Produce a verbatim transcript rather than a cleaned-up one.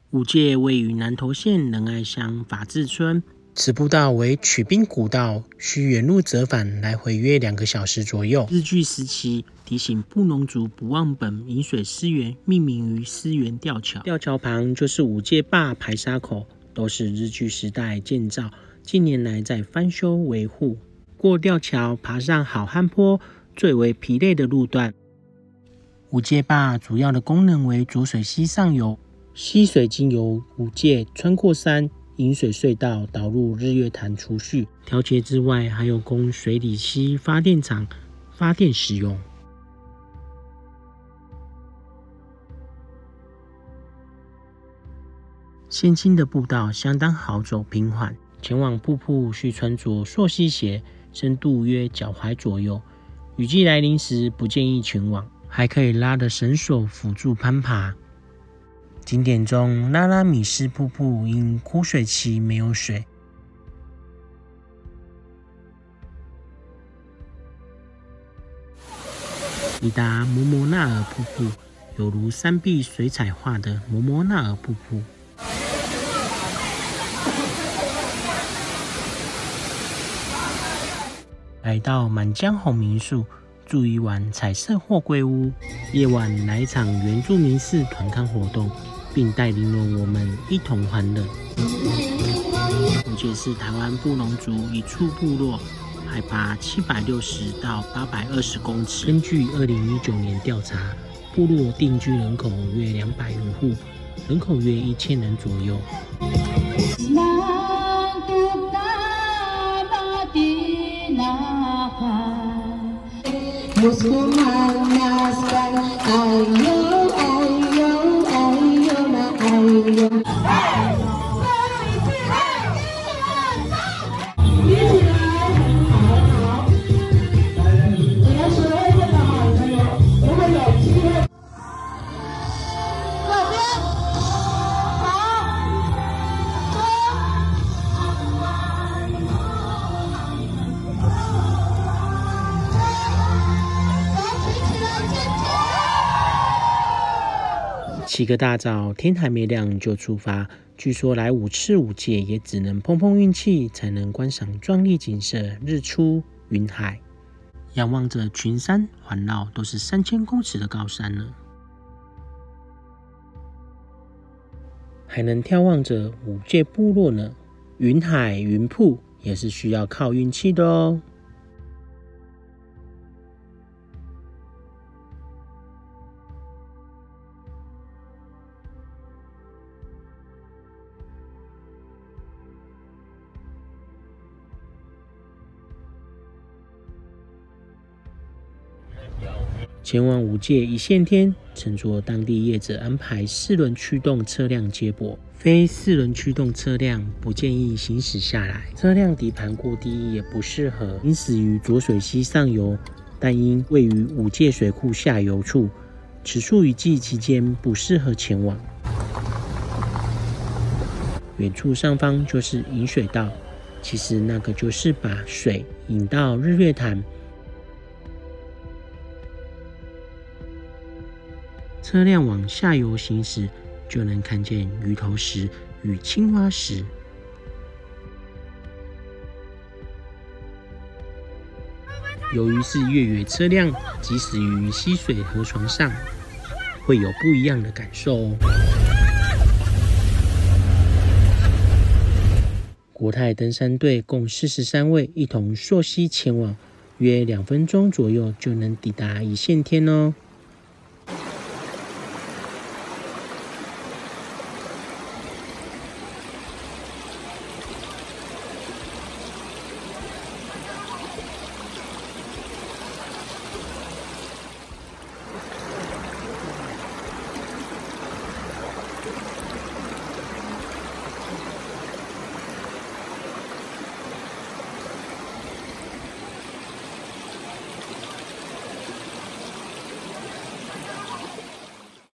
武界位于南投县仁爱乡法治村，此步道为取兵古道，需原路折返，来回约两个小时左右。日据时期提醒布农族不忘本饮水思源，命名于思源吊桥。吊桥旁就是武界坝排沙口，都是日据时代建造，近年来在翻修维护。过吊桥爬上好汉坡，最为疲累的路段。武界坝主要的功能为浊水溪上游，溪水经由武界穿过山引水隧道导入日月潭储蓄。调节之外，还有供水里溪发电厂发电使用。现今的步道相当好走平缓，前往瀑布需穿着溯溪鞋，深度约脚踝左右。雨季来临时不建议前往，还可以拉着绳索辅助攀爬。景点中拉拉米斯瀑布因枯水期没有水。抵达摩摩纳尔瀑布，有如山壁水彩画的摩摩纳尔瀑布。来到满江红民宿，住一晚彩色货柜屋，夜晚来一场原住民式团康活动，并带领了我们一同欢乐。武界是台湾布农族一处部落，海拔七百六十到八百二十公尺。根据二零一九年调查，部落定居人口约两百余户，人口约一千人左右。起个大早，天还没亮就出发。据说来五次武界也只能碰碰运气，才能观赏壮丽景色日出云海。仰望着群山环绕，都是三千公尺的高山呢。还能眺望着武界部落呢。云海云瀑也是需要靠运气的哦。前往武界一线天，乘坐当地业者安排四轮驱动车辆接驳，非四轮驱动车辆不建议行驶下来，车辆底盘过低也不适合行驶于浊水溪上游，但因位于武界水库下游处，此处雨季期间不适合前往。远处上方就是引水道，其实那个就是把水引到日月潭。车辆往下游行驶，就能看见鱼头石与青花石。由于是越野车辆，即使于溪水河床上，会有不一样的感受哦。国泰登山队共四十三位一同溯溪前往，约两分钟左右就能抵达一线天哦。